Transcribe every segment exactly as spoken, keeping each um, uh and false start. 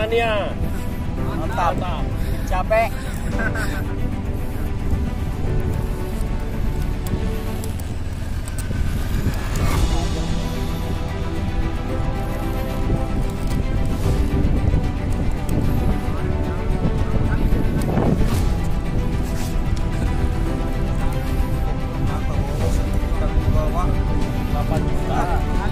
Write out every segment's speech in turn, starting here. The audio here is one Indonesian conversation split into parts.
mania. Mantap. Capek. delapan juta.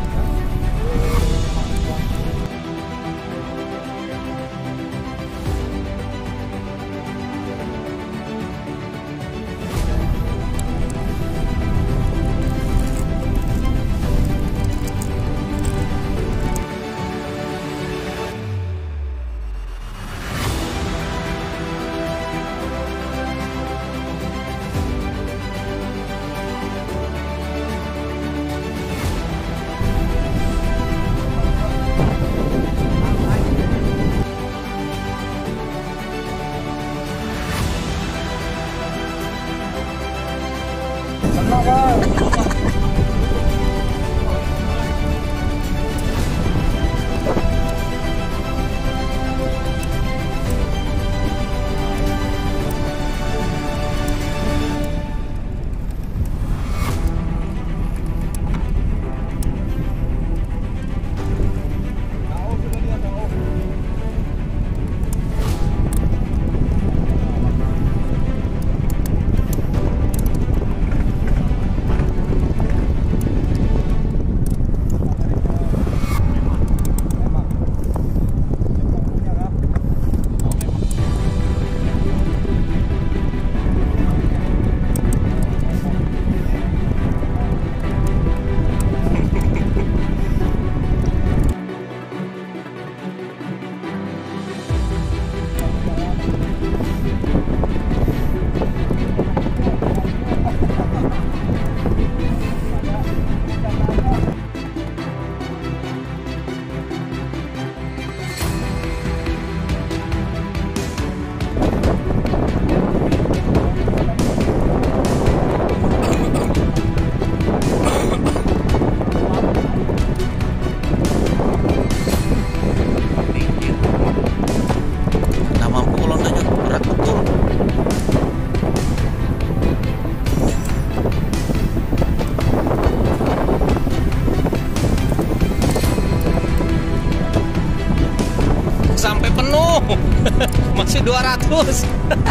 Sampai penuh. Masih dua ratus.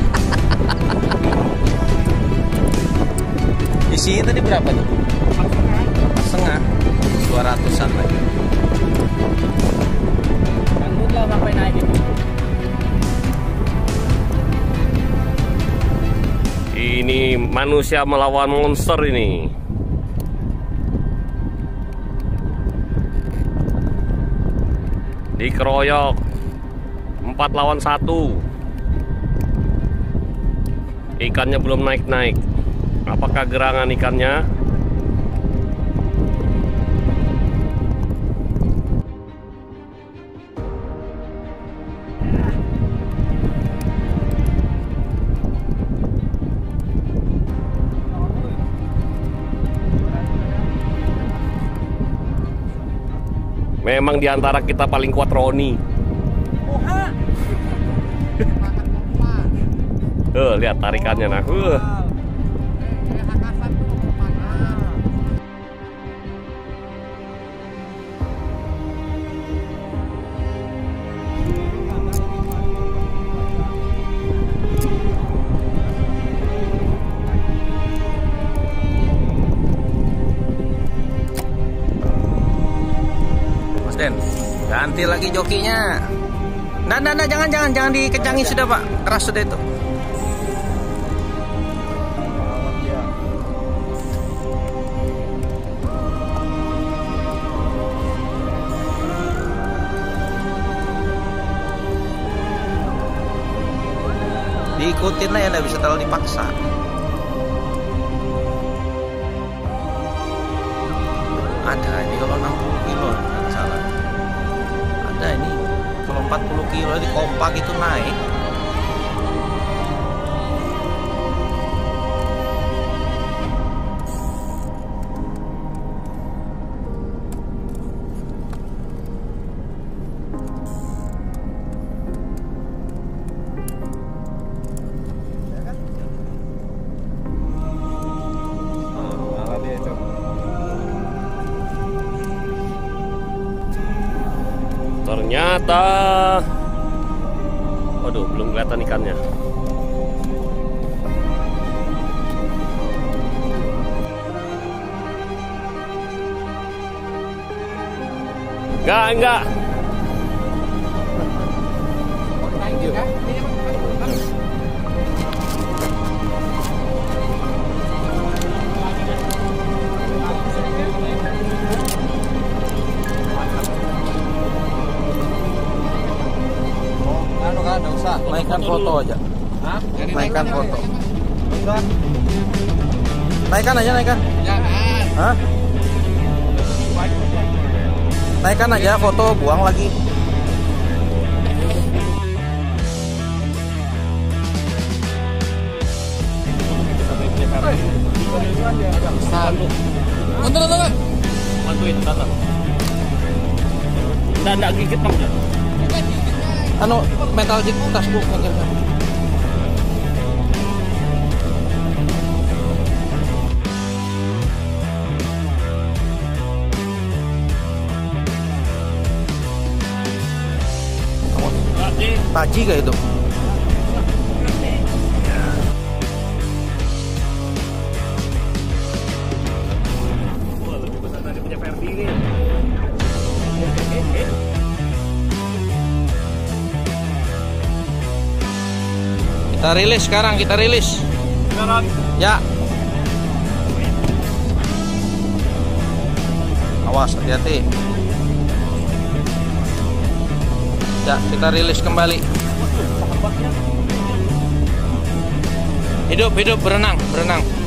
Isinya tadi berapa tuh? Setengah. dua ratusan lagi. Lanjut lah sampai naik itu. Ini manusia melawan monster ini. Dikeroyok empat lawan satu. Ikannya belum naik-naik. Apakah gerangan ikannya? Memang diantara kita paling kuat Roni. Tuh, lihat tarikannya nah. Uh. Mas Den, ganti lagi jokinya. Nah, nah, nah, jangan, jangan, jangan dikencangin sudah Pak. Keras sudah itu. Diikutin lah ya, nggak bisa terlalu dipaksa. Ada ini kalau enam puluh kilo nggak salah. Ada ini kalau empat puluh kilo di kompak itu naik. Ternyata, waduh, belum kelihatan ikannya. Enggak, enggak. Anu kan, enggak usah. Naikkan foto aja. Hah? Naikkan foto. Naikkan aja, naikkan. Jangan. Hah? Naikkan aja foto, buang lagi. Untuk untuk. Bantuin, datang. Enggak, enggak gigit bang. Anu metal jig tas bu. Paji kayak itu. Wah, lebih besar dari punya Ferdi ini. Kita rilis sekarang, kita rilis. Sekarang. Ya. Awas, hati-hati. Ya, kita rilis kembali. Hidup, hidup, berenang, berenang.